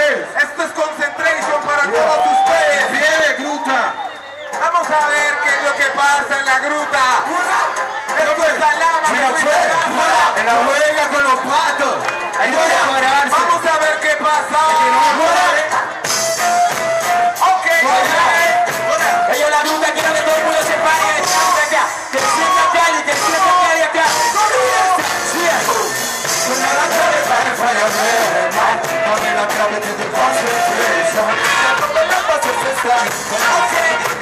Esto es concentration para todos ustedes. Viene gruta. Vamos a ver qué es lo que pasa en la gruta. Esto es la lava que En la juega con los patos. Hay que prepararse. Vamos a ver qué pasa. Ok. Ellos la gruta quiero que todo el mundo se pare de acá. Que se sienta acá y que se sienta acá y acá. Con la clave de concentration.